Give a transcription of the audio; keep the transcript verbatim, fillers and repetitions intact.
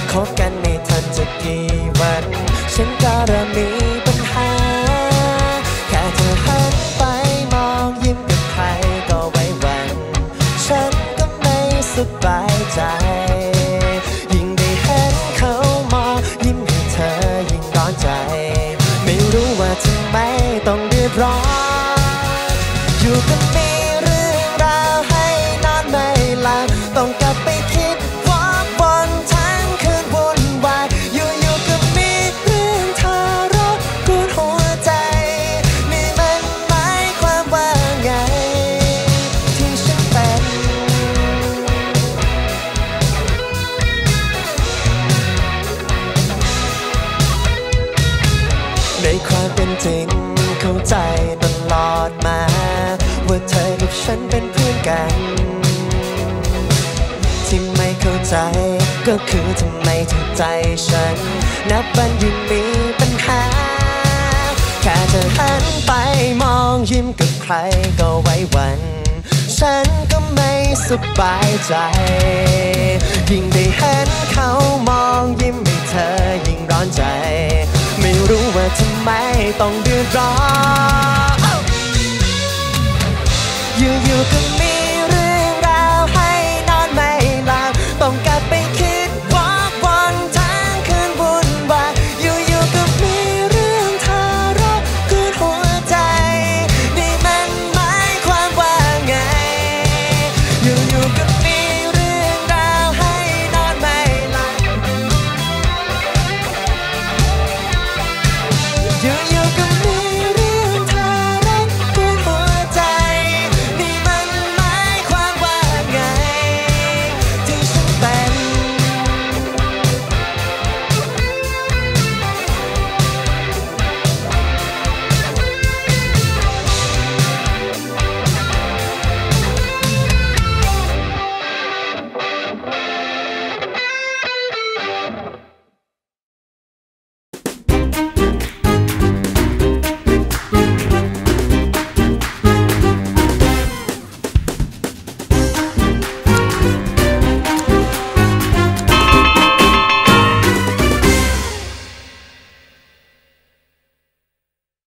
คบกันไม่ทันจะกี่วันฉันก็เริ่มมีปัญหาแค่เธอหันไปมองยิ้มกับใครก็ไว้วันฉันก็ไม่สบายใจยิ่งได้เห็นเขามองยิ้มให้เธอยิ่งร้อนใจไม่รู้ว่าทำไมต้องเดือดร้อนอยู่กันมีเรื่องราวให้นอนไม่หลับต้องกลับไปคิดว่าบนทั้งคืนวุ่นวายอยู่ๆก็มีเรื่องทารกกวนหัวใจนี่มันหมายความว่าไงที่ฉันเป็นในความเป็นจริงเข้าใจตลอดมาว่าเธอกับฉันเป็นเพื่อนกันที่ไม่เข้าใจก็คือทำไมถึงใจฉันนับวันยิ่งมีปัญหาแค่เธอหันไปมองยิ้มกับใครก็ไว้วันฉันก็ไม่สบายใจยิ่งได้เห็นเขา